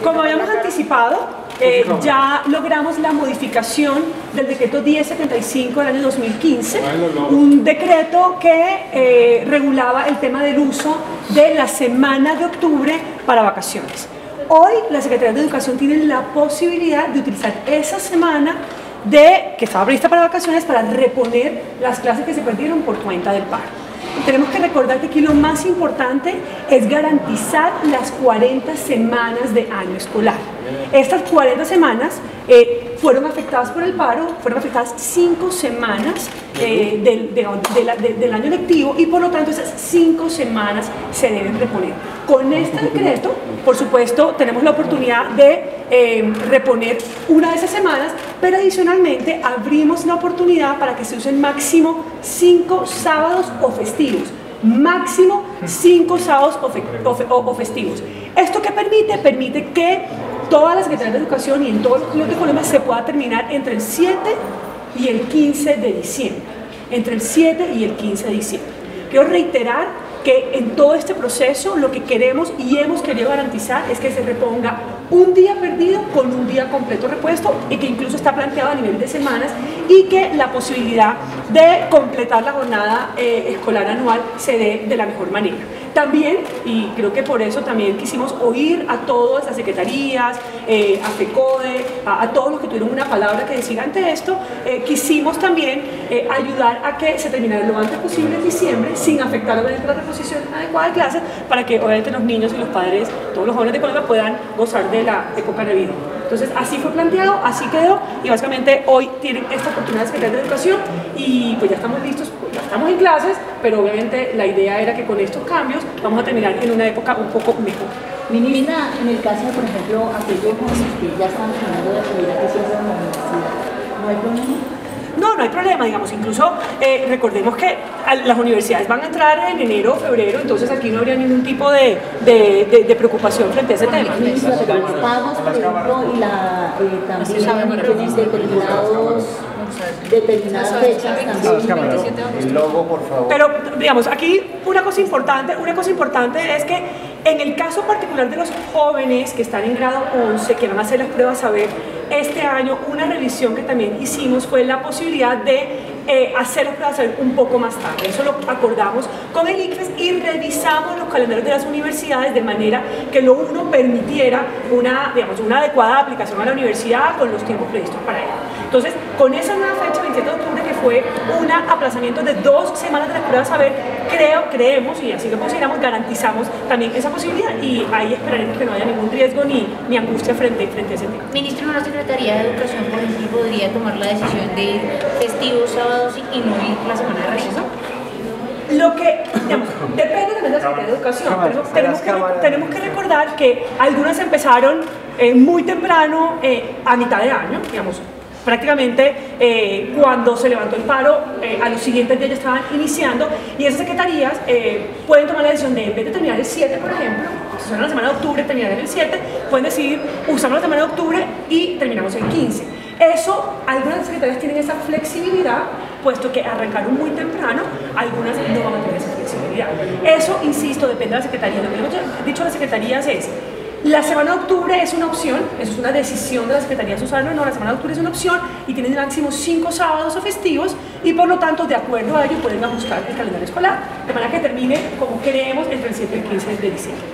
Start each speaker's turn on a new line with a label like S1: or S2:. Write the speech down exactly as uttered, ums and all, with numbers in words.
S1: Como habíamos anticipado, eh, ya logramos la modificación del decreto diez setenta y cinco del año dos mil quince, un decreto que eh, regulaba el tema del uso de la semana de octubre para vacaciones. Hoy la Secretaría de Educación tiene la posibilidad de utilizar esa semana de, que estaba prevista para vacaciones, para reponer las clases que se perdieron por cuenta del paro. Tenemos que recordar que aquí lo más importante es garantizar las cuarenta semanas de año escolar. Estas cuarenta semanas eh, fueron afectadas por el paro, fueron afectadas cinco semanas eh, del, de, de la, de, del año lectivo, y por lo tanto esas cinco semanas se deben reponer. Con este decreto, por supuesto, tenemos la oportunidad de eh, reponer una de esas semanas, pero adicionalmente abrimos la oportunidad para que se usen máximo cinco sábados o festivos. Máximo cinco sábados o, fe, o, fe, o festivos. ¿Esto qué permite? Permite que todas las secretarías de educación y en todos los colegios de Colombia se pueda terminar entre el siete y el quince de diciembre. Entre el siete y el quince de diciembre. Quiero reiterar que en todo este proceso lo que queremos y hemos querido garantizar es que se reponga un día perdido con un día completo repuesto, y que incluso está planteado a nivel de semanas, y que la posibilidad de completar la jornada eh, escolar anual se dé de la mejor manera. También, y creo que por eso también quisimos oír a todas las secretarías, eh, a FECODE, a, a todos los que tuvieron una palabra que decir ante esto, eh, quisimos también eh, ayudar a que se terminara lo antes posible en diciembre, sin afectar obviamente la reposición adecuada de clases, para que obviamente los niños y los padres, todos los jóvenes de Colombia, puedan gozar de la época de vida. Entonces así fue planteado, así quedó, y básicamente hoy tienen esta oportunidad de Secretaría de Educación, y pues ya estamos listos, pues ya estamos en clases, pero obviamente la idea era que con estos cambios vamos a terminar en una época un poco mejor.
S2: Ministra, en el caso de, por ejemplo, aquellos jóvenes que ya están terminando de estudiar que ciencias en la universidad, ¿no hay problema?
S1: No, no hay problema, digamos, incluso eh, recordemos que las universidades van a entrar en enero o febrero, entonces aquí no habría ningún tipo de, de, de, de preocupación frente a ese tema.
S2: Ministra, pero los pagos, por ejemplo, y la, eh, también tienen determinados, determinadas fechas también.
S3: El logo, por favor.
S1: Pero, digamos, aquí una cosa importante, una cosa importante es que en el caso particular de los jóvenes que están en grado once, que van a hacer las pruebas a ver este año, una revisión que también hicimos fue la posibilidad de eh, hacer las pruebas a ver un poco más tarde. Eso lo acordamos con el ICFES y revisamos los calendarios de las universidades de manera que lo uno permitiera una, digamos, una adecuada aplicación a la universidad con los tiempos previstos para ella. Entonces, con esa nueva fecha, veintisiete de octubre, que fue un aplazamiento de dos semanas de las pruebas a ver, creo, creemos, y así lo consideramos, garantizamos también esa posibilidad, y ahí esperaremos que no haya ningún riesgo ni, ni angustia frente, frente a ese tema.
S4: Ministro, ¿la Secretaría de Educación, por ejemplo, podría tomar la decisión de ir festivos, sábados y no ir la semana de receso?
S1: Lo que, digamos, depende también de la Secretaría de Educación. Tenemos, tenemos, que, tenemos que recordar que algunas empezaron eh, muy temprano, eh, a mitad de año, digamos, prácticamente eh, cuando se levantó el paro, eh, a los siguientes días ya estaban iniciando, y esas secretarías eh, pueden tomar la decisión de, en vez de terminar el siete, por ejemplo, si son la semana de octubre, terminar el siete, pueden decidir, usamos la semana de octubre y terminamos el quince. Eso, algunas secretarías tienen esa flexibilidad, puesto que arrancaron muy temprano, algunas no van a tener esa flexibilidad. Eso, insisto, depende de la secretaría. Lo que hemos dicho a las secretarías es: la semana de octubre es una opción, eso es una decisión de la Secretaría de usarlo, no, la semana de octubre es una opción y tienen máximo cinco sábados o festivos, y por lo tanto, de acuerdo a ello, pueden ajustar el calendario escolar, de manera que termine, como queremos, entre el siete y el quince de diciembre.